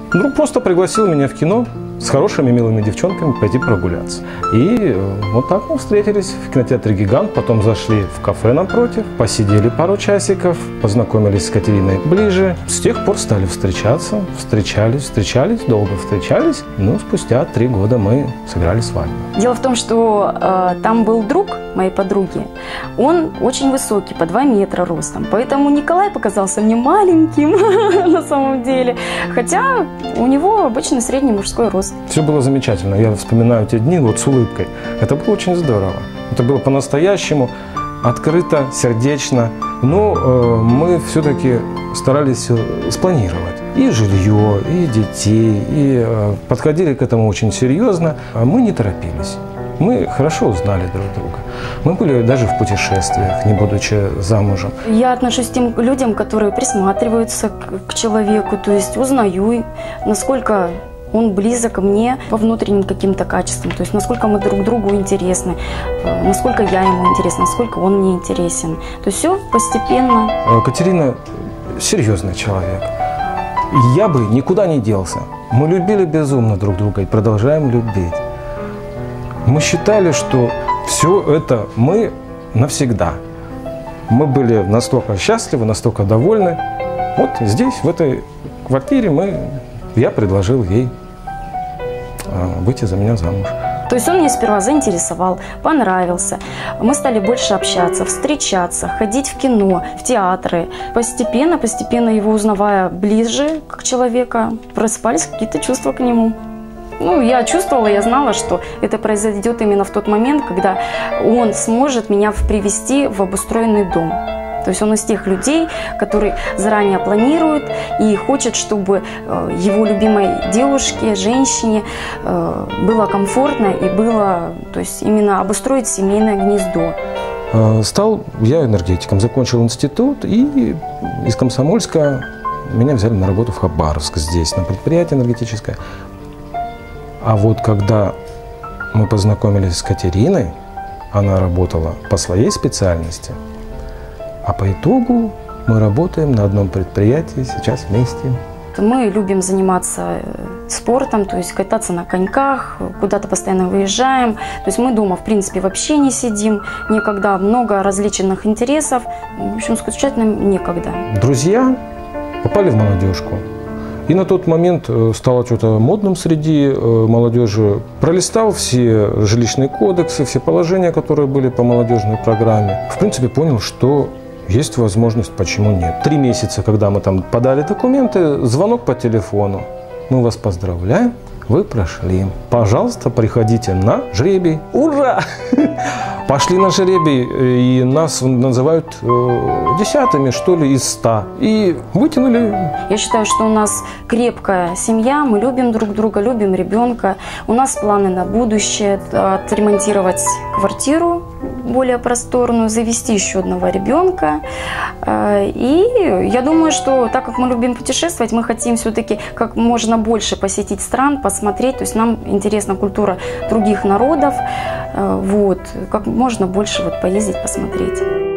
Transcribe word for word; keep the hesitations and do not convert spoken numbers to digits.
Друг просто пригласил меня в кино с хорошими милыми девчонками пойти прогуляться. И вот так мы встретились в кинотеатре «Гигант», потом зашли в кафе напротив, посидели пару часиков, познакомились с Катериной ближе. С тех пор стали встречаться, встречались, встречались, долго встречались. Ну, спустя три года мы сыграли свадьбу. Дело в том, что э, там был друг моей подруги. Он очень высокий, по два метра ростом. Поэтому Николай показался мне маленьким на самом деле. Хотя у него обычно средний мужской рост. Все было замечательно. Я вспоминаю те дни вот с улыбкой. Это было очень здорово. Это было по-настоящему открыто, сердечно. Но э, мы все-таки старались спланировать и жилье, и детей, и э, подходили к этому очень серьезно. А мы не торопились. Мы хорошо узнали друг друга. Мы были даже в путешествиях, не будучи замужем. Я отношусь к тем людям, которые присматриваются к, к человеку, то есть узнаю, насколько он близок мне по внутренним каким-то качествам, то есть насколько мы друг другу интересны, насколько я ему интересна, насколько он мне интересен. То есть все постепенно. Катерина серьезный человек. Я бы никуда не делся. Мы любили безумно друг друга и продолжаем любить. Мы считали, что все это мы навсегда. Мы были настолько счастливы, настолько довольны. Вот здесь, в этой квартире, мы, я предложил ей э, выйти за меня замуж. То есть он меня сперва заинтересовал, понравился. Мы стали больше общаться, встречаться, ходить в кино, в театры. Постепенно, постепенно его узнавая ближе к человеку, просыпались какие-то чувства к нему. Ну, я чувствовала, я знала, что это произойдет именно в тот момент, когда он сможет меня привести в обустроенный дом. То есть он из тех людей, которые заранее планируют и хочет, чтобы его любимой девушке, женщине было комфортно и было, то есть именно обустроить семейное гнездо. Стал я энергетиком, закончил институт, и из Комсомольска меня взяли на работу в Хабаровск, здесь, на предприятие энергетическое. А вот когда мы познакомились с Катериной, она работала по своей специальности, а по итогу мы работаем на одном предприятии сейчас вместе. Мы любим заниматься спортом, то есть кататься на коньках, куда-то постоянно выезжаем. То есть мы дома, в принципе, вообще не сидим никогда, много различных интересов. В общем, скучать нам некогда. Друзья попали в молодежку. И на тот момент стало что-то модным среди молодежи. Пролистал все жилищные кодексы, все положения, которые были по молодежной программе. В принципе, понял, что есть возможность, почему нет. Три месяца, когда мы там подали документы, звонок по телефону. Мы вас поздравляем, вы прошли. Пожалуйста, приходите на жребий. Ура! Пошли на жребий, и нас называют э, десятыми, что ли, из ста. И вытянули. Я считаю, что у нас крепкая семья, мы любим друг друга, любим ребенка. У нас планы на будущее: отремонтировать квартиру более просторную, завести еще одного ребенка. И я думаю, что так как мы любим путешествовать, мы хотим все-таки как можно больше посетить стран, посмотреть. То есть нам интересна культура других народов. Вот, как можно больше вот поездить, посмотреть.